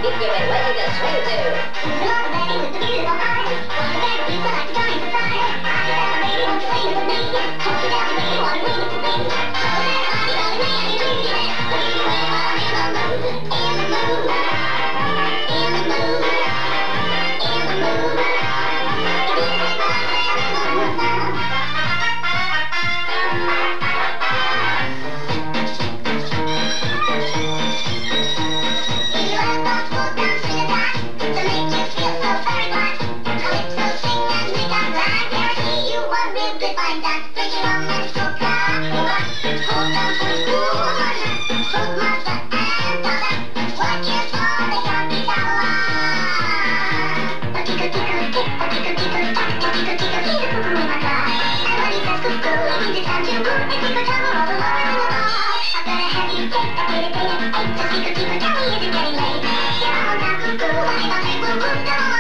you've been waiting to swing to. Not a baby with the beautiful eyes. Want the baby, but like a giant size. I just have a baby, won't you swing with me? Hold me down, baby, want to wing it to me? Oh, that body, body, man, you do get it. When you wait, I'm in the mood, in the mood, in the mood, in the mood. You do make my man in the mood now. Just keep it, tell me, is it getting late? Yeah, I'm down, cuckoo, honey, don't take woo-woo, no.